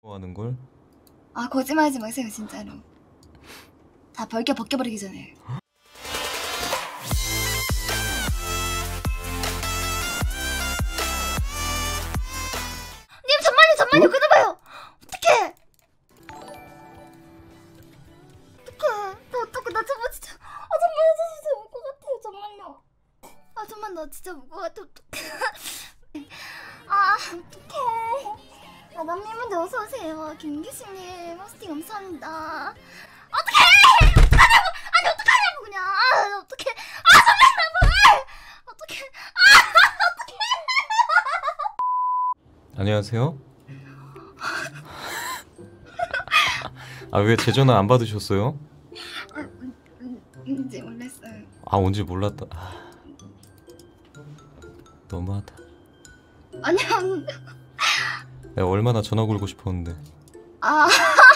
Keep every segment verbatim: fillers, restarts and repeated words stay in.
하는 걸? 아 거짓말하지 마세요 진짜로. 다 벌겨 벗겨버리기 전에. 님 잠만요 잠만요. 어? 끊어봐요. 어떡해. 어떡해. 나 어떡해. 나 정말 진짜. 아 잠만요. 저 진짜 울 것 같아요. 잠만요. 아 잠만 나 진짜 울 것 같아. 어떡해. 아 어떡해. 아 남님분들 어서오세요. 김기수님 호스팅 감사합니다. 어떡해. 어떡하냐고. 아니 어떡하냐고 그냥. 아 어떡해. 아 잠깐만. 어떡해. 아 어떡해. 안녕하세요. 아 왜 제 전화 안 받으셨어요? 아 음, 뭔지 몰랐어요. 아 뭔지 몰랐다. 아, 너무하다. 아니요. 내가 얼마나 전화 걸고 싶었는데 아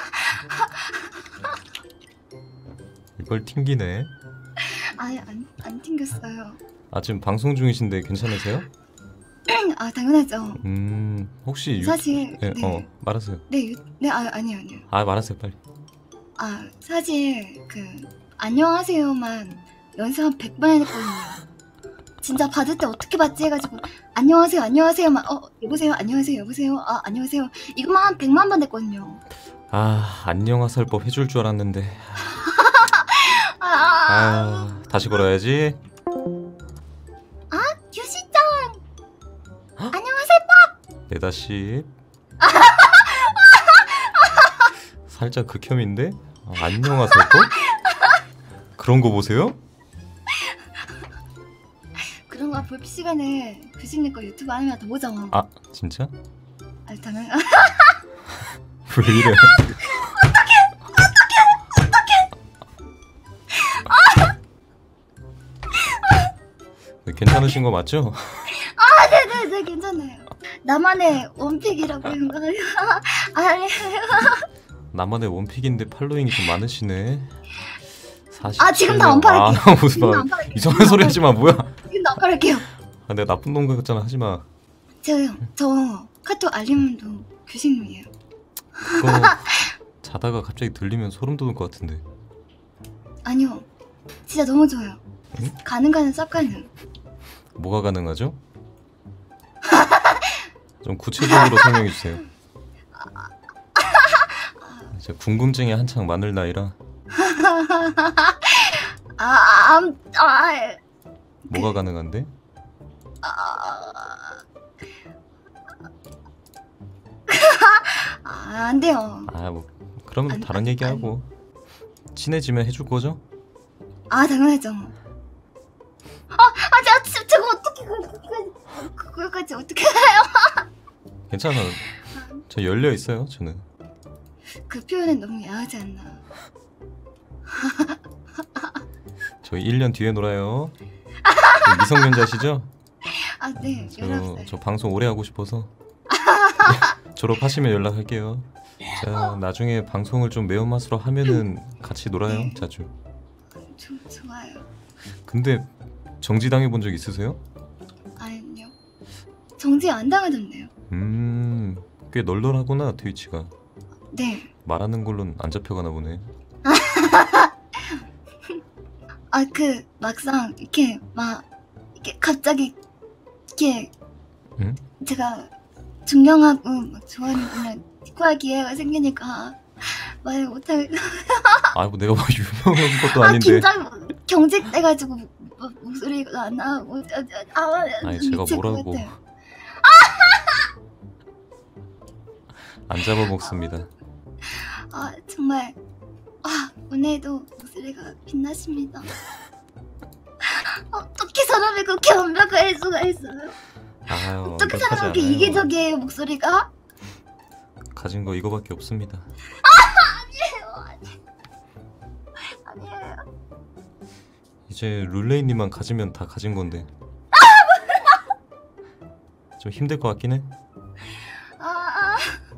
이걸 튕기네. 아니 안, 안 튕겼어요. 아 지금 방송 중이신데 괜찮으세요? 아 당연하죠. 음 혹시 유... 사실 네, 네. 어 말하세요. 네, 유... 네 아, 아니요 아니요. 아 말하세요 빨리. 아 사실 그 안녕하세요만 연습 한 백 번 해냈거든요. 진짜 받을 때 어떻게 받지 해가지고 안녕하세요 안녕하세요만 어 여보세요 안녕하세요 여보세요 아 안녕하세요 이것만 한 백만 번 됐거든요. 아 안녕하설법 해줄 줄 알았는데. 아, 아 다시 걸어야지. 아 유시장 안녕하세요. 네다시. 살짝 극혐인데? 아, 안녕하설법? 그런 거 보세요? 그런 거 볼 시간에 규식님 거 유튜브 아니면 더 보잖아. 아 진짜? 아 당연. 왜 이래? 네, 괜찮으신 거 맞죠? 아 네네네 괜찮아요. 나만의 원픽이라고 생각해요. 아니. 나만의 원픽인데 팔로잉이 좀 많으시네. 아 지금 다 안 팔을게요. 아 무슨 말 이상한 소리 하지 마. 뭐야? 지금 다 안 팔을게요. 아, 내가 나쁜 놈 같잖아. 하지 마. 저요. 저 카톡 알림도 규식님이에요. 그거 자다가 갑자기 들리면 소름 돋을 것 같은데. 아니요. 진짜 너무 좋아요. 응? 가능 가능 쌉 가능. 뭐가 가능하죠? 좀 구체적으로 설명해 주세요. 제 궁금증이 한창 많을 나이라. 아, 아, 아, 뭐가 가능한데? 아, 아, 안 돼요. 아 뭐 그러면 안- 다른 안- 얘기하고 친해지면 해줄 거죠? 아, 당연하죠. 아, 아, 저, 저, 저거 어떻게, 그거까지, 그거까지 어떻게 해요? 괜찮아. 저 열려 있어요. 저는. 그 표현은 너무 야하지 않나. 저희 일 년 뒤에 놀아요. 미성년자시죠? 아, 네, 저, 열아홉 살. 저 방송 오래 하고 싶어서 졸업하시면 연락할게요. 자 나중에 방송을 좀 매운맛으로 하면은 같이 놀아요. 네. 자주. 좀 좋아요. 근데 정지당해 본 적 있으세요? 아니요. 정지 안 당하던데요. 음꽤 널널하구나 트위치가. 네. 말하는 걸로는 안 잡혀가나 보네. 아, 그, 막상, 이렇게, 막, 이렇게 갑자기, 이렇게, 응? 제가 존경하고, 막 좋아하는 분이랑 대화할 기회가 생기니까, 말 못하겠 아이고 내가 뭐 유명한 것도 아, 아닌데. 긴장, 경직돼가지고, 뭐, 목소리가 안 나오고, 아, 아, 아니 제가 미칠 것 뭐라고. 같아요. 안 잡아먹습니다. 아, 정말, 아, 오늘도 목소리가 빛나십니다. 어떻게 사람이 그렇게 완벽할 수가 있어요? 아유 어떻게 완벽하지 사람이 이렇게 않아요. 이기적이에요, 목소리가? 가진 거 이거밖에 없습니다. 아니에요. 이제 룰레이님만 가지면 다 가진 건데. 좀 힘들 것 같긴 해. 아, 아.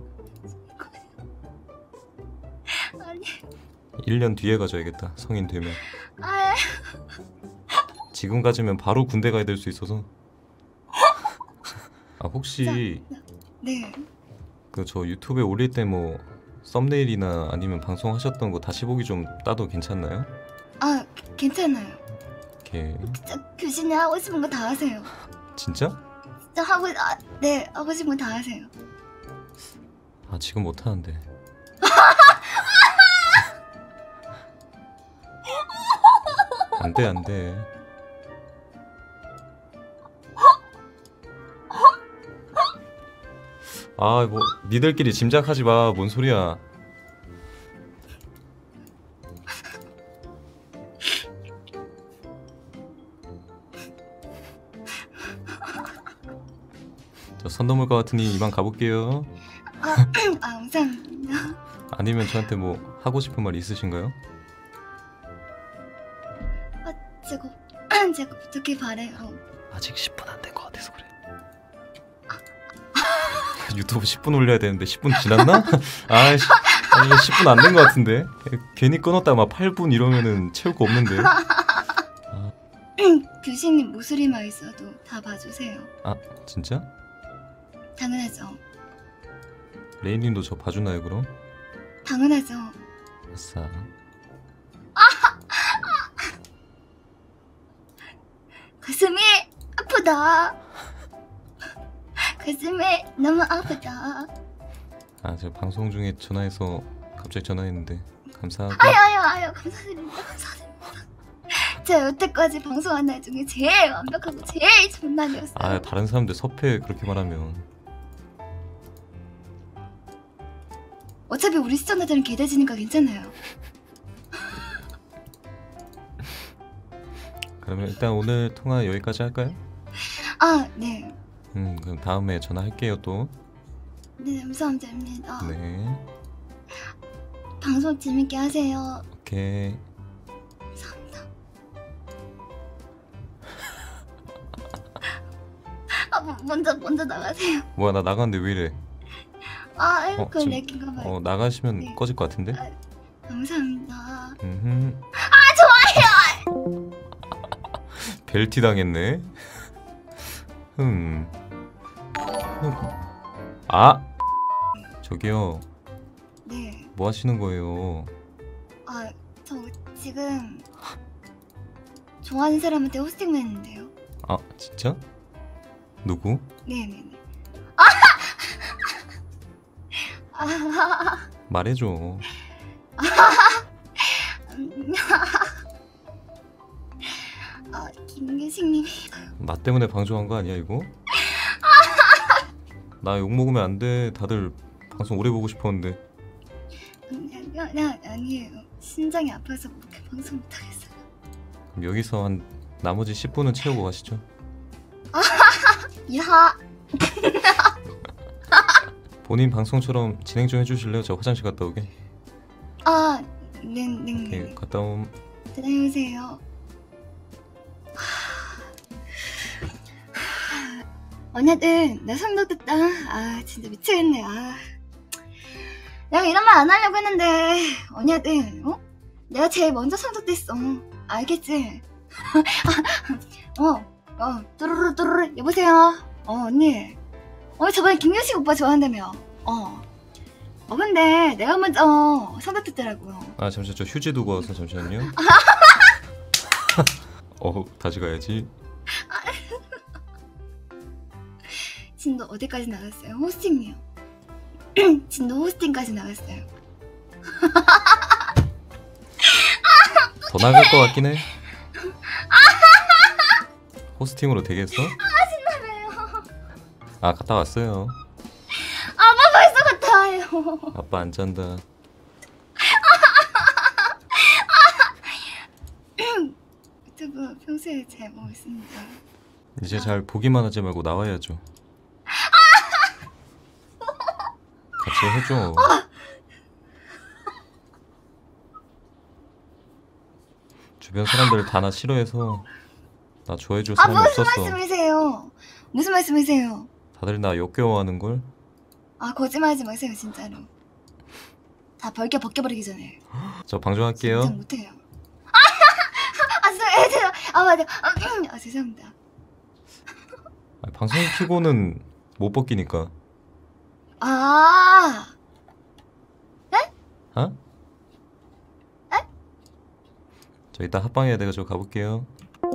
아니, 일 년 뒤에 가져야겠다. 성인 되면. 아, 지금 가지면 바로 군대 가야 될 수 있어서. 아 혹시 네. 그 저 유튜브에 올릴 때 뭐 썸네일이나 아니면 방송하셨던 거 다시 보기 좀 따도 괜찮나요? 아 괜찮아요. 이렇게 진짜 교신이 하고 싶은 거 다 하세요. 진짜? 진짜 하고 아, 네 하고 싶은 거 다 하세요. 아 지금 못 하는데. 안돼 안돼. 아 뭐 니들끼리 짐작하지 마. 뭔 소리야. 저 선 넘을 것 같으니 이만 가볼게요. 아, 아 감사합니다. 아니면 저한테 뭐 하고 싶은 말 있으신가요? 아 제가 제가 부탁해 바래요. 아직 십 분 안 된 것 같아서 그래. 유튜브 십 분 올려야 되는데 십 분 지났나? 아이씨, 아니, 십 분 안 된 것 같은데. 괜히 끊었다 막 팔 분 이러면은 채울 거 없는데. 교신님 모서리만 있어도 다 봐주세요. 아 진짜? 당연하죠. 레인님도 저 봐주나요 그럼? 당연하죠. 아싸. 가슴이 아프다. 가슴이 너무 아프다. 아 저 방송 중에 전화해서 갑자기 전화했는데 감사하고. 아유 아유 아유 감사드립니다. 감사드립니다. 제가 여태까지 방송한 날 중에 제일 완벽하고 제일 좋은 날이었어요. 아 다른 사람들 섭외 그렇게 말하면. 어차피 우리 시청자들은 개돼지니까 괜찮아요. 그러면 일단 오늘 통화 여기까지 할까요? 아 네. 음 그럼 다음에 전화할게요 또. 네 감사합니다. 네. 방송 재밌게 하세요. 오케이. 감사합니다. 아 뭐, 먼저 먼저 나가세요. 뭐야 나 나갔는데 왜 이래? 아 어, 그건 지금- 렉인가 봐요. 어 나가시면 네. 꺼질 것 같은데? 감사합니다. 음흠. 아 좋아요. 벨티 당했네. 흠. 흠. 아 저기요 네. 뭐 하시는 거예요? 아 저 지금 좋아하는 사람한테 호스팅만 했는데요. 아 진짜? 누구? 네네네. 아, 말해줘. 음, 아 김계식님이 나 때문에 방송한 거 아니야 이거? 나 욕 먹으면 안 돼. 다들 방송 오래 보고 싶었는데. 그냥 아니에요. 심장이 아파서 그렇게 방송 못하겠어요. 그럼 여기서 한 나머지 십 분은 채우고 가시죠. 야. 본인 방송처럼 진행 좀 해주실래요? 저 화장실 갔다 오게. 아, 네, 네, 네, 네. 갔다 옴. 다녀오세요. 언니들, 나 성덕됐다. 아, 진짜 미치겠네. 아, 내가 이런 말 안 하려고 했는데, 언니들, 어? 내가 제일 먼저 성덕됐어. 알겠지? 어, 어, 뚜루루 뚜루루. 여보세요. 어, 언니. 어, 저번에 김효식 오빠 좋아한다며. 어. 어, 근데 내가 먼저 성덕됐더라고요. 아 잠시만 저 휴지 두고 와서 잠시만요. 어 다시 가야지. 진도 어디까지 나갔어요? 호스팅이요. 진도 호스팅까지 나갔어요. 더 나갈 것 같긴 해. 호스팅으로 되겠어? 신나네요. 아 갔다 왔어요. 아빠 벌써 갔다 와요. 아빠 안 잔다. 유튜브 평소에 잘 보고 있습니다. 이제 잘 보기만 하지 말고 나와야죠. 같이 해줘. 주변 사람들 다 나 싫어해서 나 좋아해줄 아 사람이 무슨 없었어. 말씀이세요? 무슨 말씀이세요? 다들 나 역겨워하는 걸. 아 거짓말하지 마세요 진짜로. 다 벌게 벗겨버리기 전에. 저 방송할게요. 진짜 못해요. 아 죄송, 아 맞아. 아 죄송합니다. 아, 방송 키고는 못 벗기니까. 아. 어? 에? 저 이따 합방해야 돼가지고 가볼게요.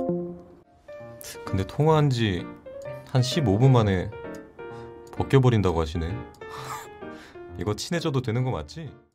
근데 통화한 지 한 십오 분 만에 벗겨버린다고 하시네. 이거 친해져도 되는 거 맞지?